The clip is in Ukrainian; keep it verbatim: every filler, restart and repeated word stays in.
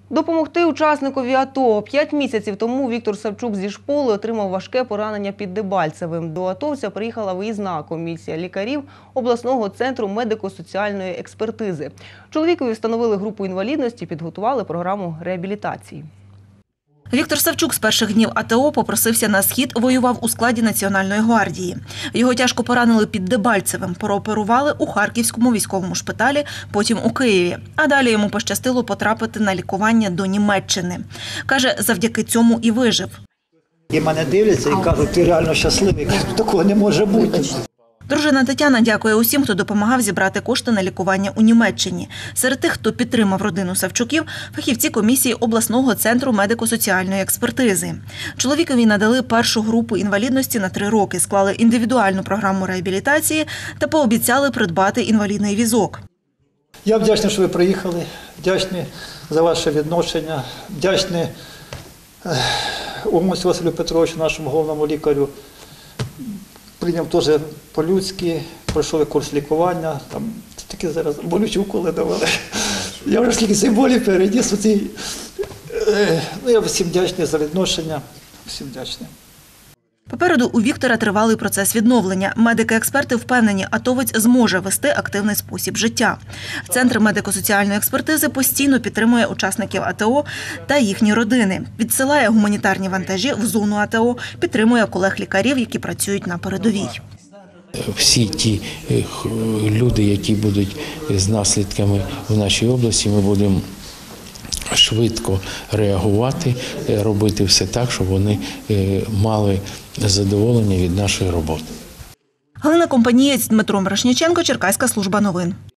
Допомогти учасникові АТО. П'ять місяців тому Віктор Савчук зі шполи отримав важке поранення під Дебальцевим. До атовця приїхала виїзна комісія лікарів обласного центру медико-соціальної експертизи. Чоловікові встановили групу інвалідності, підготували програму реабілітації. Віктор Савчук з перших днів АТО попросився на схід, воював у складі Національної гвардії. Його тяжко поранили під Дебальцевим, прооперували у Харківському військовому шпиталі, потім у Києві. А далі йому пощастило потрапити на лікування до Німеччини. Каже, завдяки цьому і вижив. І мене дивляться і кажуть, ти реально щасливий, такого не може бути. Дружина Тетяна дякує усім, хто допомагав зібрати кошти на лікування у Німеччині. Серед тих, хто підтримав родину Савчуків, фахівці комісії обласного центру медико-соціальної експертизи. Чоловікові надали першу групу інвалідності на три роки, склали індивідуальну програму реабілітації та пообіцяли придбати інвалідний візок. Я вдячний, що ви приїхали, вдячний за ваше відношення, вдячний Омусю Василю Петровичу, нашому головному лікарю. Прийняв теж по-людськи, пройшов курс лікування, там такі зараз болючі уколи давали. Я вже скільки цих болів переніс. Ну, я всім вдячний за відношення, всім вдячний. Попереду у Віктора тривалий процес відновлення. Медики-експерти впевнені, атовець зможе вести активний спосіб життя. Центр медико-соціальної експертизи постійно підтримує учасників АТО та їхні родини. Відсилає гуманітарні вантажі в зону АТО, підтримує колег-лікарів, які працюють на передовій. Всі ті люди, які будуть з наслідками в нашій області, ми будемо швидко реагувати, робити все так, щоб вони мали задоволення від нашої роботи. Галина Компанієць, Дмитро Мирошниченко, Черкаська служба новин.